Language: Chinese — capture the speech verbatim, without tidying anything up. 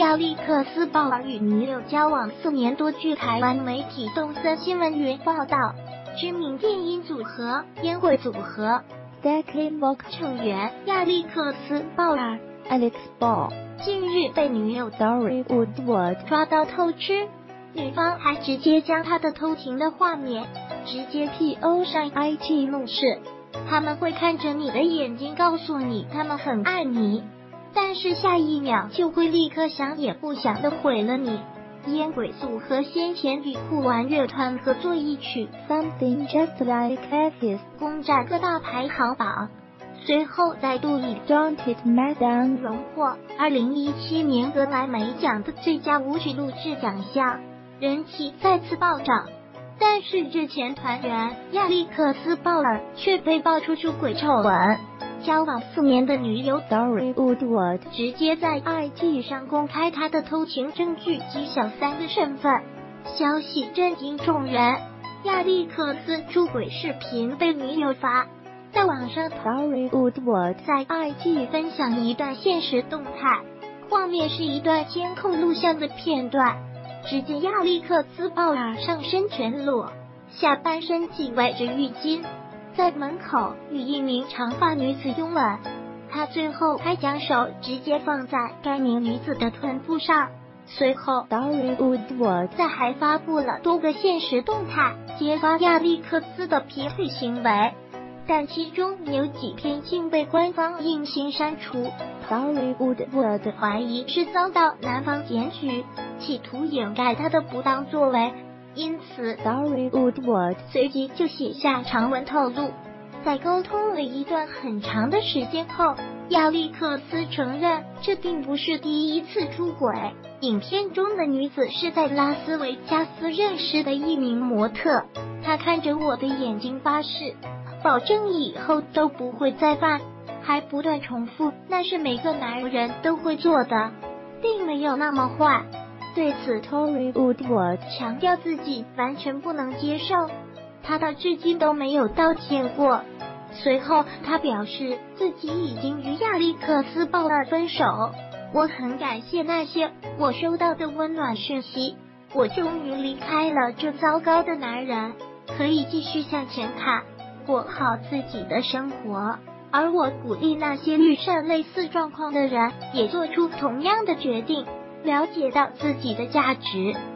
亚历克斯·鲍尔与女友交往四年多。据台湾媒体动森新闻云报道，知名电音组合烟鬼组合 Decade Walk 成员亚历克斯·鲍尔 Alex Ball 近日被女友 Dory Woodward 抓到偷吃，女方还直接将他的偷情的画面直接 P O 上 I G 怒视。他们会看着你的眼睛告诉你他们很爱你，但是下一秒就会立刻想也不想的毁了你。烟鬼组合先前与酷玩乐团合作一曲 Something Just Like Us 攻占各大排行榜，随后再度以 Don't It Matter 荣获二零一七年格莱美奖的最佳舞曲录制奖项，人气再次暴涨。但是日前团员亚历克斯·鲍尔却被爆出出轨丑闻，交往四年的女友 Dory Woodward 直接在 I G 上公开她的偷情证据及小三的身份，消息震惊众人。亚历克斯出轨视频被女友发在网上 ，Dory Woodward 在 I G 分享一段现实动态，画面是一段监控录像的片段。只见亚历克斯·鲍尔上身全裸，下半身系围着浴巾，在门口与一名长发女子拥吻。他最后还将手直接放在该名女子的臀部上。随后 ，Dory Woodward 在还发布了多个现实动态，揭发亚历克斯的劈腿行为，但其中有几篇竟被官方硬性删除。Dory Woodward 怀疑是遭到男方检举，企图掩盖他的不当作为，因此 Dory Woodward 随即就写下长文透露。在沟通了一段很长的时间后，亚历克斯承认这并不是第一次出轨。影片中的女子是在拉斯维加斯认识的一名模特，她看着我的眼睛发誓，保证以后都不会再犯，还不断重复那是每个男人都会做的，并没有那么坏。对此 Dory Woodward 强调自己完全不能接受，他到至今都没有道歉过。随后他表示自己已经与亚历克斯·鲍尔分手，我很感谢那些我收到的温暖讯息，我终于离开了这糟糕的男人，可以继续向前看，过好自己的生活。而我鼓励那些遇上类似状况的人也做出同样的决定，了解到自己的价值。